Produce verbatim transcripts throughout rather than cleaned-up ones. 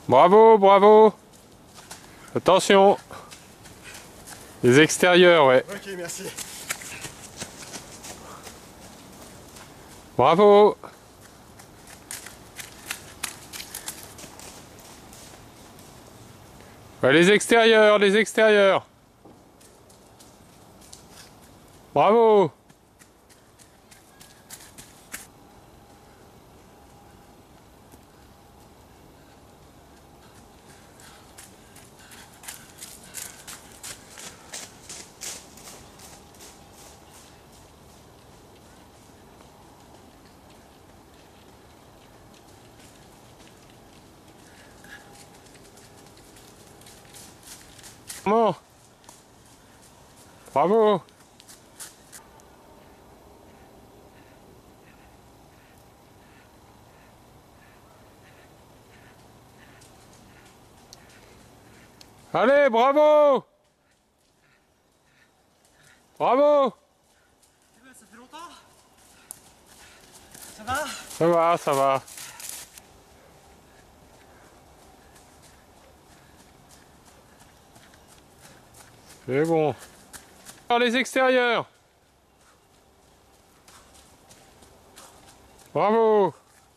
Bravo, bravo. Attention. Les extérieurs, ouais. Ok, merci. Bravo. Ouais, les extérieurs, les extérieurs. Bravo. Comment? Bravo. Allez, bravo. Bravo. Ça fait longtemps? Ça va? Ça va, ça va. C'est bon. Alors, les extérieurs. Bravo.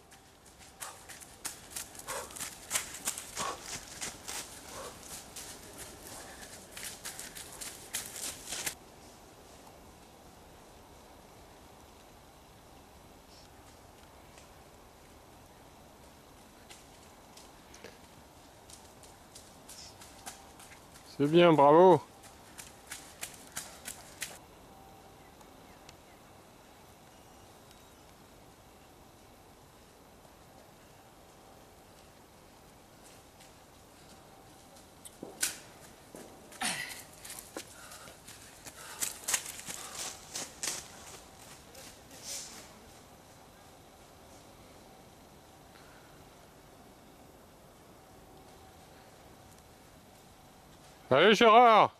C'est bien, bravo. Allez, Gérard.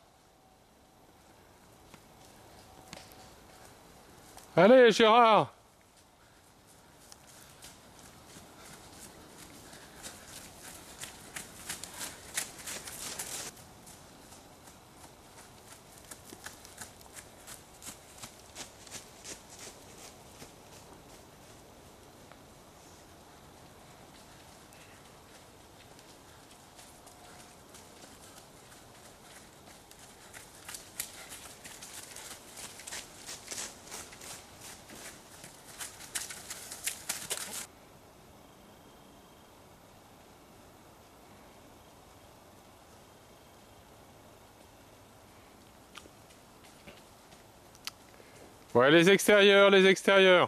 Allez, Gérard. Ouais, les extérieurs, les extérieurs.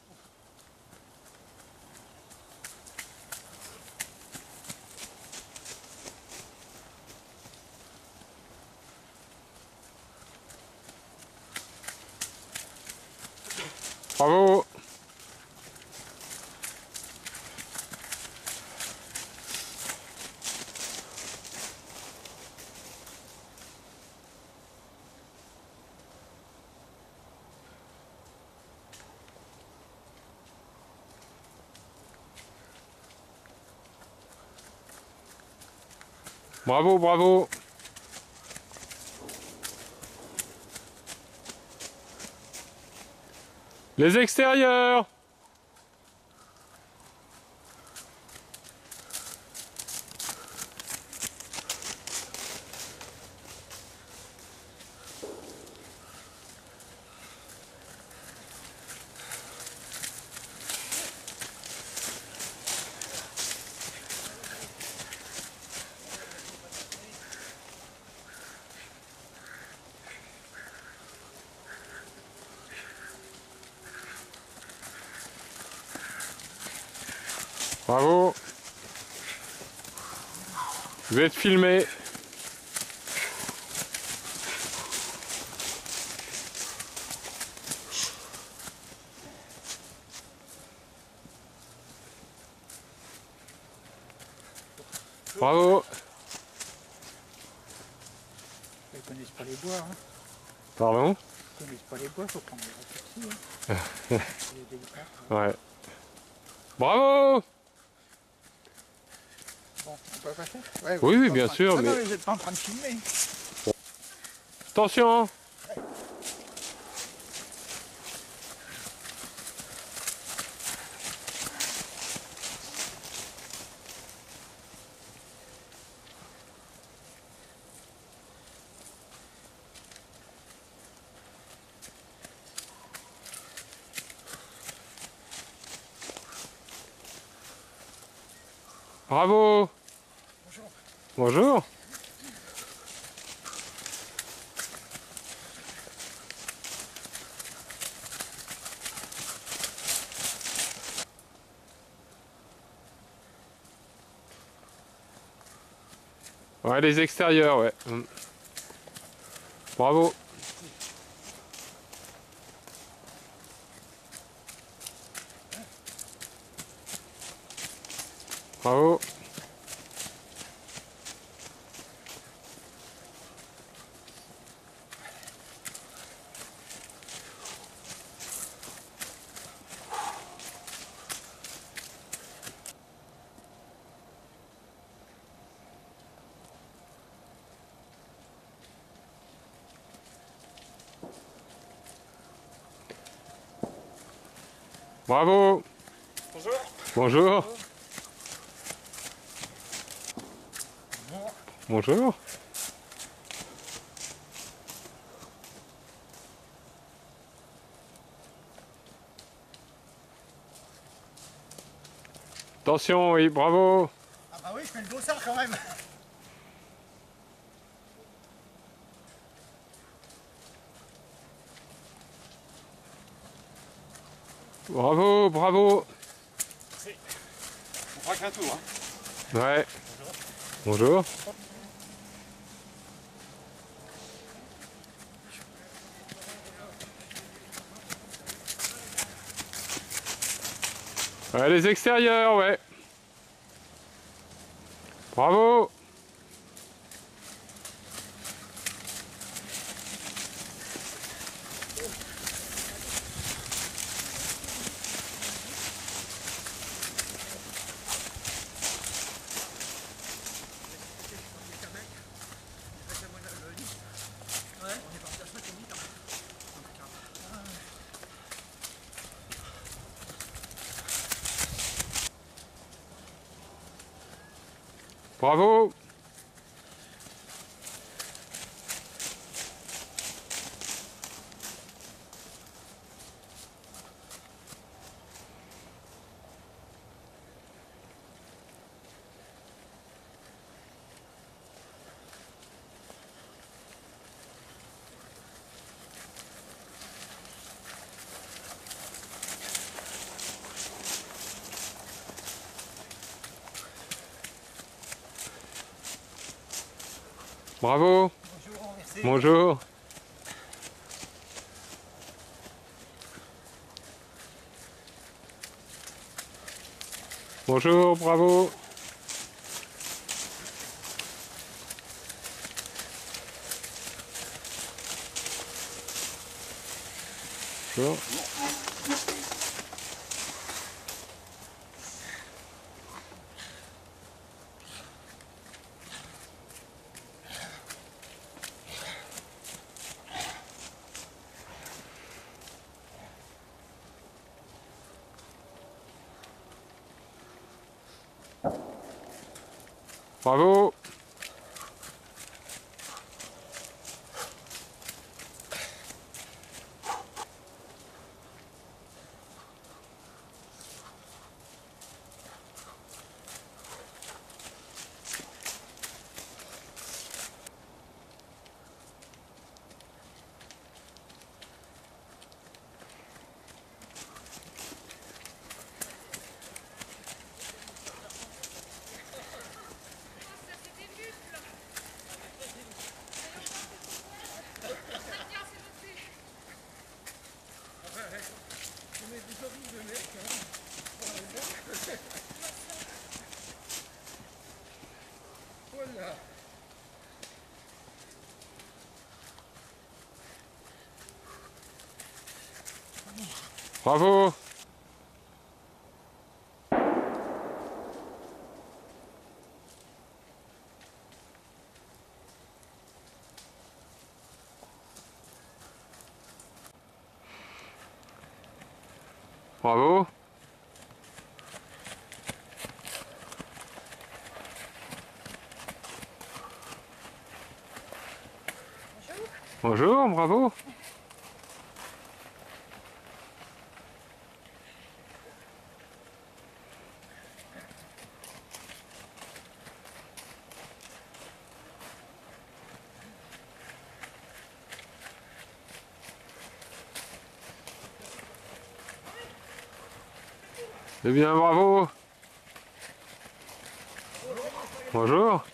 Bravo. Bravo, bravo. Les extérieurs. Bravo. Je vais te filmer. Bravo. Ils connaissent pas les bois, hein. Pardon? Ils connaissent pas les bois, faut prendre des raccourcis, hein. C'est délicat. Ouais. Bravo. Bon, on peut passer ouais, Oui, vous oui, êtes bien pas en train- sûr, Non, mais- non, mais vous n'êtes pas en train de filmer. Attention! Bravo! Bonjour. Bonjour! Ouais, les extérieurs, ouais. Mm. Bravo! Bravo! Bravo! Bonjour. Bonjour! Bonjour! Attention, oui, bravo! Ah bah oui, je fais le dossard quand même. Bravo, bravo! On fera qu'un tour. Hein. Ouais. Bonjour. Ouais, les extérieurs, ouais. Bravo. Bravo. Bravo. Bonjour, merci. Bonjour. Bonjour, bravo. Bonjour. Bravo. Bravo. Bravo. Bonjour, bravo. Eh bien, bravo. Bonjour.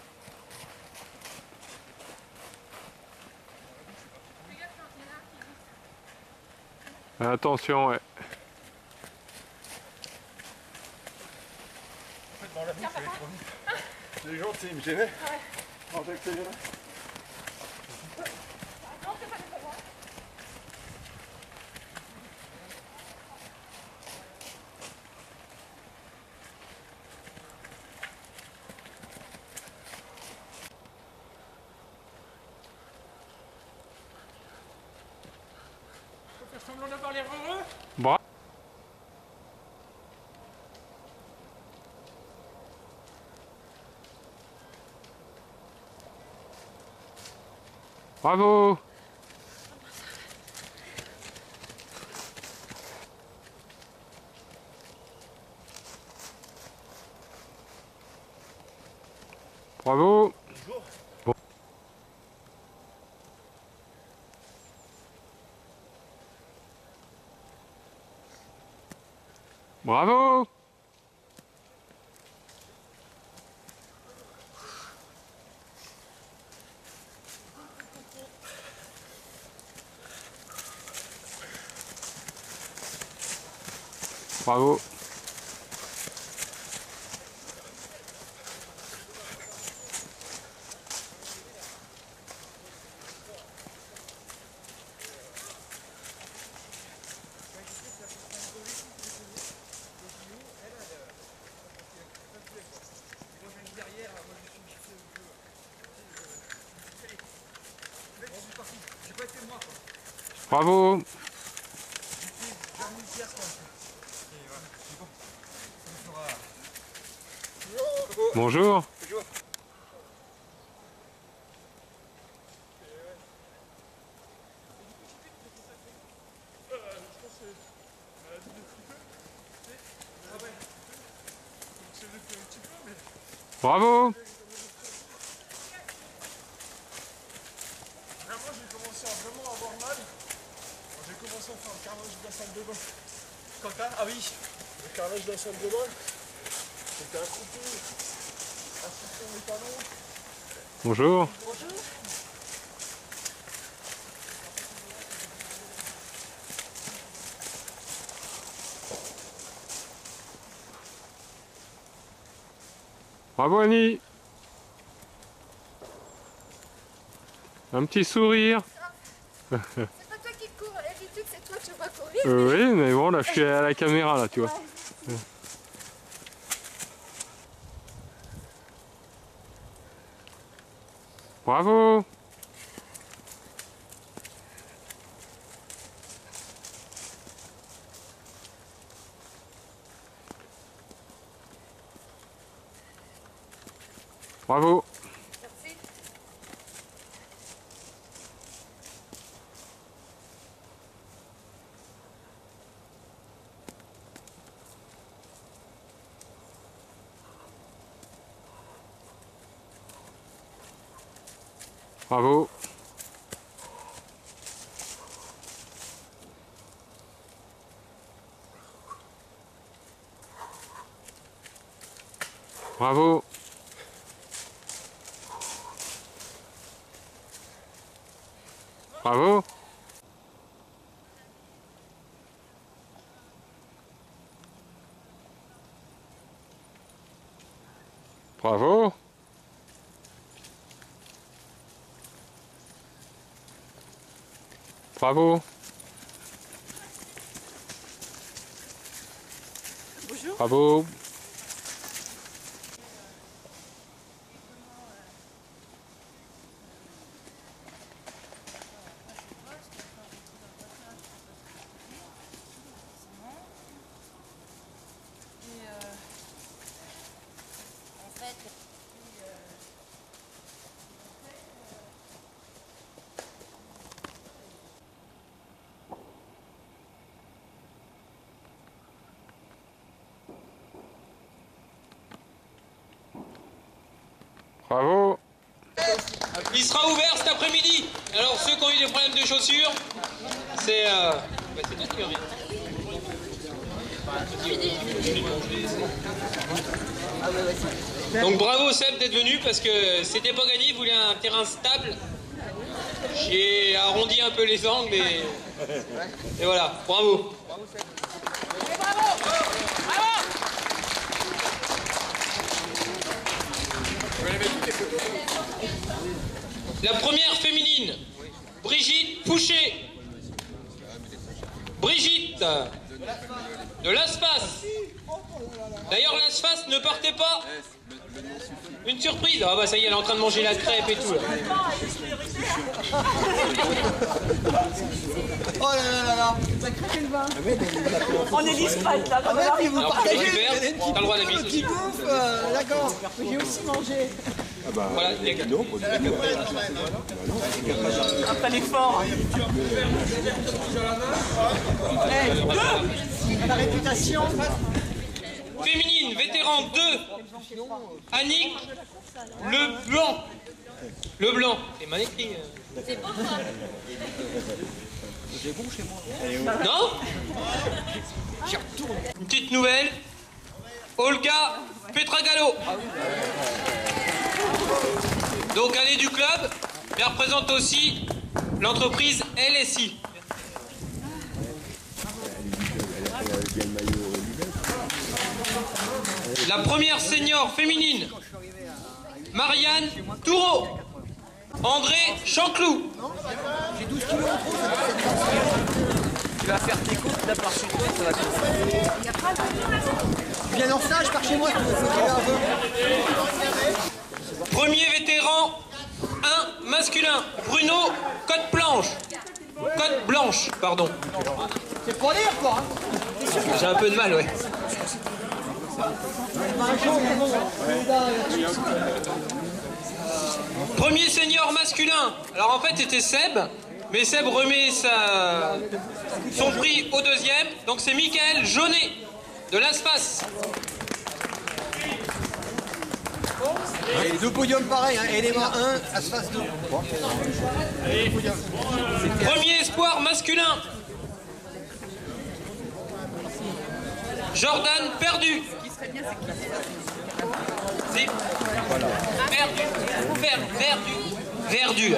Attention, ouais. Dans la bouche, elle est trop vite. Les gens, tu sais, ils me gênaient. Ouais. Non, j'ai accéléré. Faut faire semblant d'avoir l'air heureux. Bra Bravo. Bravo. Bon. Bravo. Bravo. Bravo. Bonjour. Bravo. Vraiment, j'ai commencé à vraiment avoir mal. J'ai commencé à faire le carnage de la salle de bain. Quand t'as... Ah oui. Le carnage de la salle de bain. J'étais accroupi, assis sur mes talons. Bonjour. Bonjour. Bravo Annie. Un petit sourire. C'est pas toi qui cours, d'habitude c'est toi que je vois courir. Euh, oui, mais bon, là je suis à la caméra là, tu vois. Ouais. Bravo. Bravo. Merci. Bravo. Bravo. Bravo. Bravo. Bravo. Bonjour. Bravo. Bravo. Il sera ouvert cet après-midi. Alors ceux qui ont eu des problèmes de chaussures, c'est... Euh... Bah, c'est toi qui reviens. Donc bravo Seb d'être venu parce que c'était pas gagné, il voulait un terrain stable. J'ai arrondi un peu les angles et, et voilà, bravo. La première féminine, Brigitte Fouché. Brigitte de l'Aspas. D'ailleurs l'Aspas ne partez pas. Une surprise. Ah bah ça y est, elle est en train de manger la crêpe et tout là. Oh là là là là. On est discrète là. Ah ouais, puis vous Alors, partagez. récupère, t'as le droit à la bise aussi. Bouffe, euh, d'accord. J'ai aussi mangé. Voilà, il y a que... Après l'effort. La réputation. Féminine, vétéran deux. Annick Le Blanc. Le Blanc. C'est mal écrit. C'est bon ça. J'ai bon chez moi. Non. Une petite nouvelle. Olga Petragallo. Donc elle est du club, mais elle représente aussi l'entreprise L S I. La première senior féminine, Marianne Toureau. André Chanclou. J'ai douze kilos en trop. Tu vas faire tes courses là par chez toi, ça va commencer. Tu viens en stage par chez moi, tu faut qu'il y ait un peu. Premier vétéran, un masculin, Bruno Côte Blanche. Côte Blanche, pardon. C'est pour lire quoi. Hein. J'ai un peu de mal, ouais. Premier senior masculin. Alors en fait c'était Seb, mais Seb remet sa... son prix au deuxième. Donc c'est Michael Jaunet de l'Aspas. Et deux podiums pareils, hein. Élément un, Aspas deux. Premier espoir masculin, Jordan Perdu. C'est Perdu. Ver- Verdu. Verdu.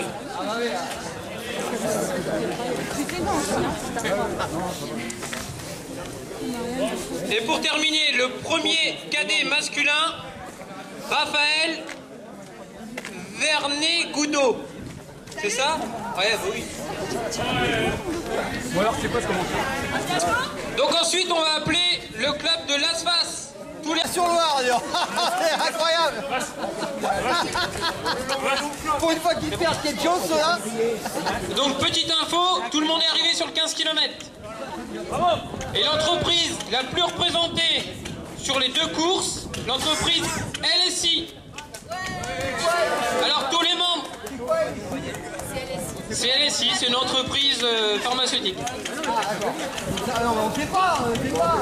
Et pour terminer, le premier cadet masculin, Raphaël Vernet-Gounod. C'est ça? Ouais, bah oui. Bon alors je sais pas comment faire. Donc ensuite, on va appeler le club de l'Aspas. Tous les... Sur Loire, c'est incroyable. Pour une fois qu'ils perdent quelque chose, là. Donc petite info, tout le monde est arrivé sur le quinze kilomètres. Et l'entreprise la plus représentée sur les deux courses, l'entreprise L S I. Alors tous les membres. C'est L S I, c'est une entreprise euh, pharmaceutique. Ah non, mais on ne sait pas, on ne sait pas.